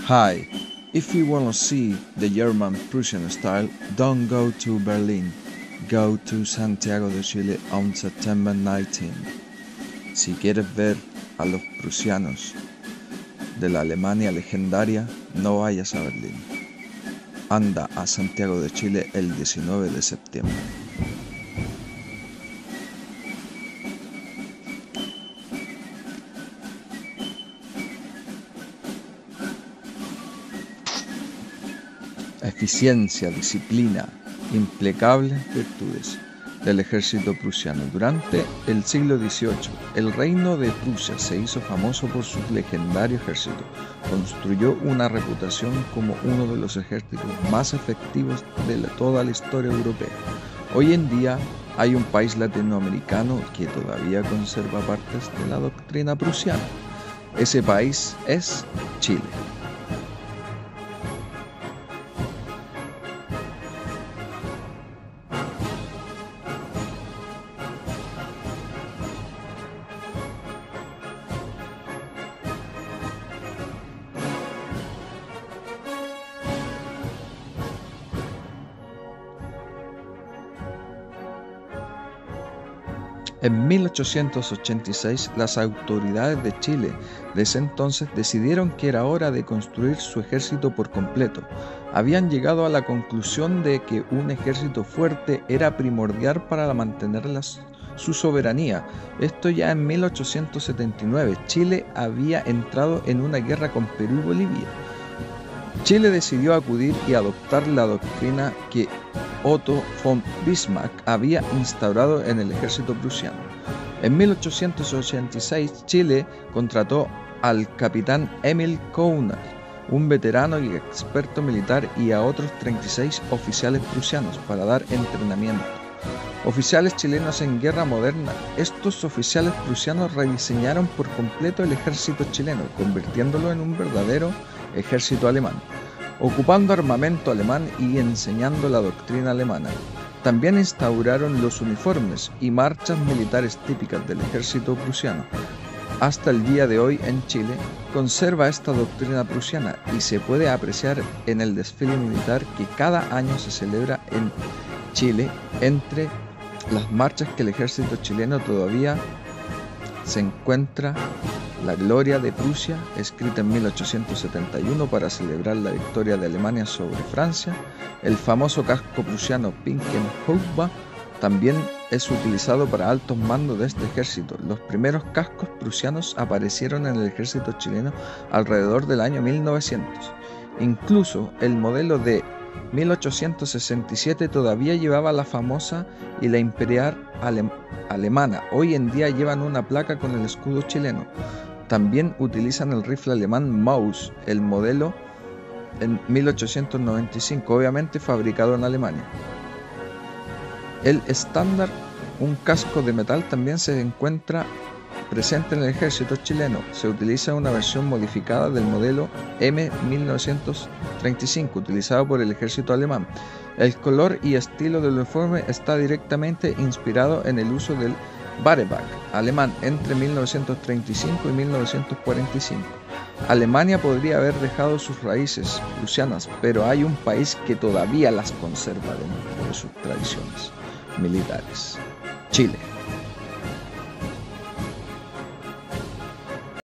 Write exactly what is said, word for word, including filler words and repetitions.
Hi, if you wanna see the German-Prussian style, don't go to Berlin, go to Santiago de Chile on September nineteenth. Si quieres ver a los prusianos de la Alemania legendaria, no vayas a Berlín. Anda a Santiago de Chile el diecinueve de septiembre. Eficiencia, disciplina, impecables virtudes del ejército prusiano. Durante el siglo dieciocho, el reino de Prusia se hizo famoso por su legendario ejército. Construyó una reputación como uno de los ejércitos más efectivos de la, toda la historia europea. Hoy en día hay un país latinoamericano que todavía conserva partes de la doctrina prusiana. Ese país es Chile. En mil ochocientos ochenta y seis, las autoridades de Chile de ese entonces decidieron que era hora de construir su ejército por completo. Habían llegado a la conclusión de que un ejército fuerte era primordial para mantener la, su soberanía. Esto ya en mil ochocientos setenta y nueve. Chile había entrado en una guerra con Perú y Bolivia. Chile decidió acudir y adoptar la doctrina que Otto von Bismarck había instaurado en el ejército prusiano. En mil ochocientos ochenta y seis, Chile contrató al capitán Emil Kouchner, un veterano y experto militar, y a otros treinta y seis oficiales prusianos para dar entrenamiento. Oficiales chilenos en guerra moderna. Estos oficiales prusianos rediseñaron por completo el ejército chileno, convirtiéndolo en un verdadero ejército alemán, ocupando armamento alemán y enseñando la doctrina alemana. También instauraron los uniformes y marchas militares típicas del ejército prusiano. Hasta el día de hoy en Chile conserva esta doctrina prusiana y se puede apreciar en el desfile militar que cada año se celebra en Chile. Entre las marchas que el ejército chileno todavía se encuentra la Gloria de Prusia, escrita en mil ochocientos setenta y uno para celebrar la victoria de Alemania sobre Francia. El famoso casco prusiano Pinkenhaube también es utilizado para altos mandos de este ejército. Los primeros cascos prusianos aparecieron en el ejército chileno alrededor del año mil novecientos. Incluso el modelo de mil ochocientos sesenta y siete todavía llevaba la famosa y la imperial ale- alemana. Hoy en día llevan una placa con el escudo chileno. También utilizan el rifle alemán Maus, el modelo en mil ochocientos noventa y cinco, obviamente fabricado en Alemania. El estándar, un casco de metal, también se encuentra presente en el ejército chileno. Se utiliza una versión modificada del modelo M mil novecientos treinta y cinco, utilizado por el ejército alemán. El color y estilo del uniforme está directamente inspirado en el uso del Bareback alemán entre mil novecientos treinta y cinco y mil novecientos cuarenta y cinco. Alemania podría haber dejado sus raíces prusianas, pero hay un país que todavía las conserva dentro de sus tradiciones militares: Chile.